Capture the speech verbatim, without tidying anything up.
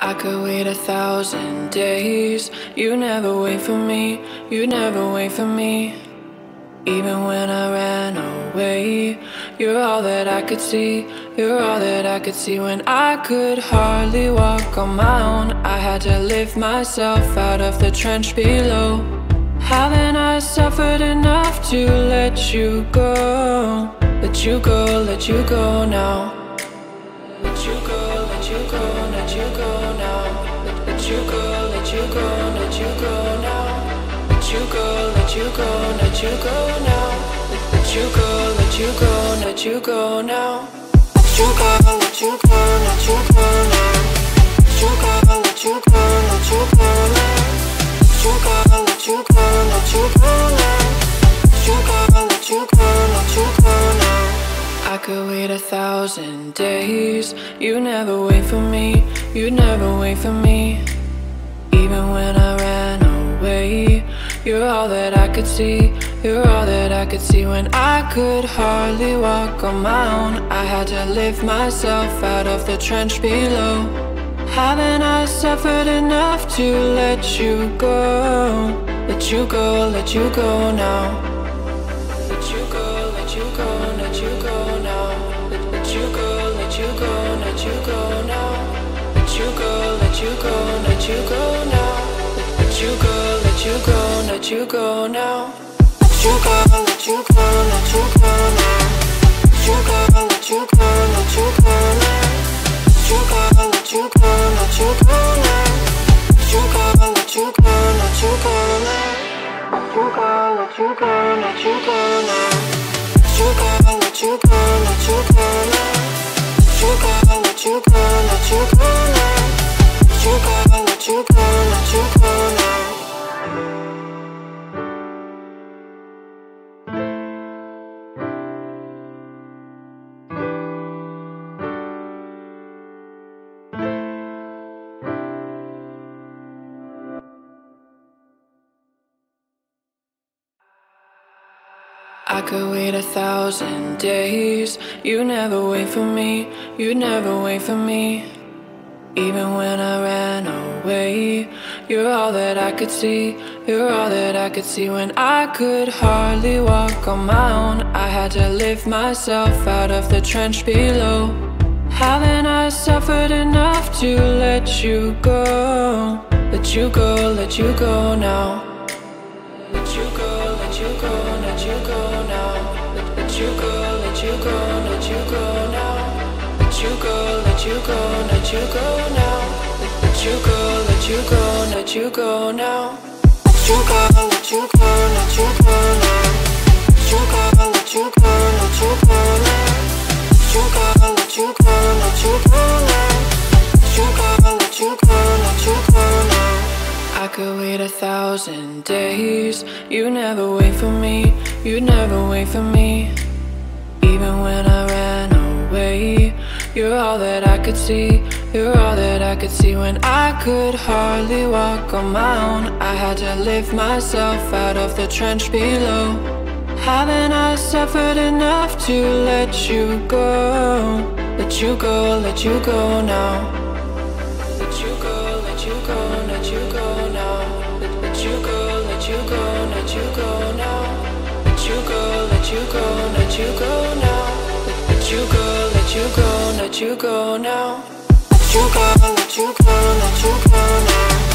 I could wait a thousand days. You never wait for me, you never wait for me. Even when I ran away, you're all that I could see, you're all that I could see. When I could hardly walk on my own, I had to lift myself out of the trench below. Haven't I suffered enough to let you go? Let you go, let you go now. Let you go, let you go, let you go now. Let, let you go, let you go, let you go now. Let you go, let you go, let you go now. Let, let you go, let you go, let you go now. Let you go, let you go, let you go now. Let you go, let you go, let you go now. Let you go, let you go, let you go now. Let you go, let you go, let you go now. I could wait a thousand days. You never wait for me, you never wait for me. Even when I ran away, you're all that I could see, you're all that I could see. When I could hardly walk on my own, I had to lift myself out of the trench below. Haven't I suffered enough to let you go? Let you go, let you go now. Let you go, let you go, let you go now. Let, let you go, let you go, let you go now. Let you go, let you go, let you go now. Let, let you go, let you go, let you go now. Let you go, let you go, let you go now. Let you go, let you go, let you go now. Let you go, let you go, let you go now. Let you go, let you go, let you go now. Let you go, let you go, let you go now. Let you go, let you go, let you go now. Let you go, let you go, let you go now. Let you go, let you go, let you go now. I could wait a thousand days. You never wait for me, you never wait for me. Even when I ran away, you're all that I could see, you're all that I could see. When I could hardly walk on my own, I had to lift myself out of the trench below. Haven't I suffered enough to let you go? Let you go, let you go now. Let you go, let you go, let you go now. Let, let you go, let you go, let you go now. Let you go, let you go, let you go now. Let, let you go, let you go, let you go now. Let you go, let you go, let you go now. Let you go, let you go, let you go now. Let you go, let you go, let you go now. Let you go, let you go, let you go now. I could wait a thousand days. You never wait for me, you never wait for me. Even when I ran away, you're all that I could see, you're all that I could see. When I could hardly walk on my own, I had to lift myself out of the trench below. Haven't I suffered enough to let you go? Let you go, let you go now. Let you go, let you go, let you go now. Let, let you go, let you go, let you go now. Let you go, let you go, let you go now. Let, let you go, let you go, let you go now. Let you go, let you go, let you go now.